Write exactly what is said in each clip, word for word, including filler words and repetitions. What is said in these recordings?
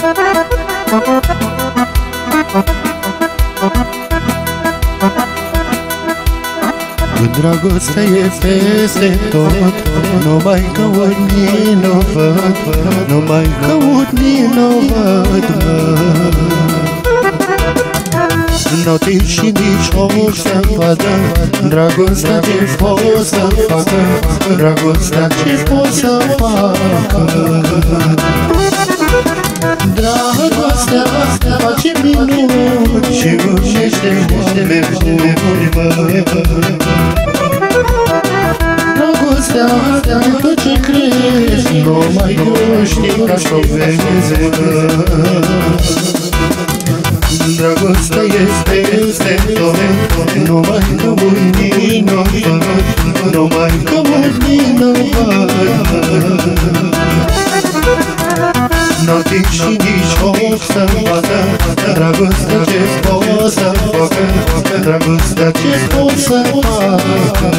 Dragostea e peste tot, nu mai căut nici n-o văd, nu mai căut nici n-o văd, n-o timp și nici ochi să vadă dragostea ce pot să facă, dragostea ce pot să facă. Dragostea face minuni și unește oameni. Dragostea e tot ce crezi, nu mai știi ca să o vezi. Dragostea este peste tot, nu mai căut nici n-o văd, nu mai căut nici n-o văd. N-o timp și nici ochi să vadă dragostea ce pot să facă, dragostea ce pot să facă.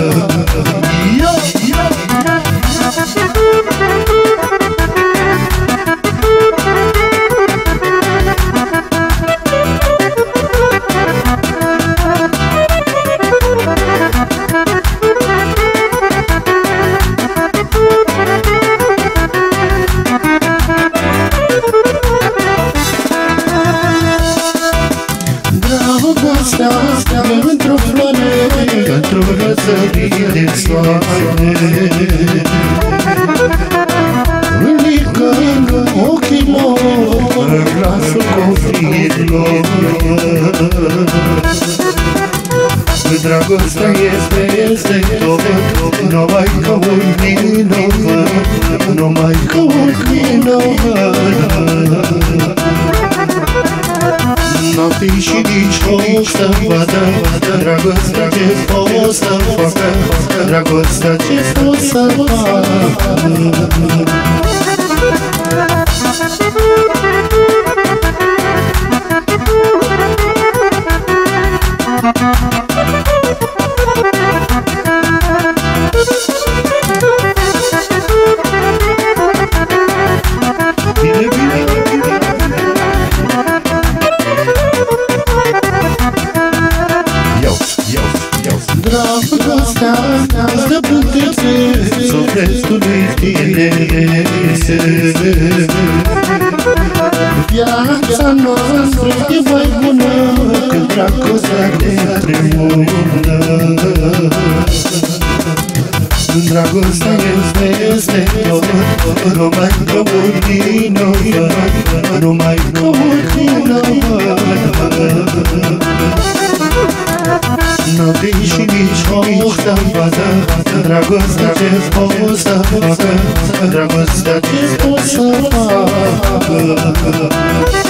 Dragostea într-o floare, într-o răsărit de soare, ridicând ochii lor, glasul copiilor. Dragostea este peste tot, nu mai căut nici n-o văd, nu mai căut nici n-o văd. N-o timp și nici ochi să vadă dragostea ce pot să facă, dragostea ce pot să facă. Dragostea îți dă putețe sufletului tinese. Viața noastră e mai bună când dragostea te tremună. Dragostea e peste tot, nu mai căut nici n-o văd, nu mai căut nici n-o văd. N-o timp și nici ochi să vadă dragostea ce pot să facă, dragostea ce pot să facă.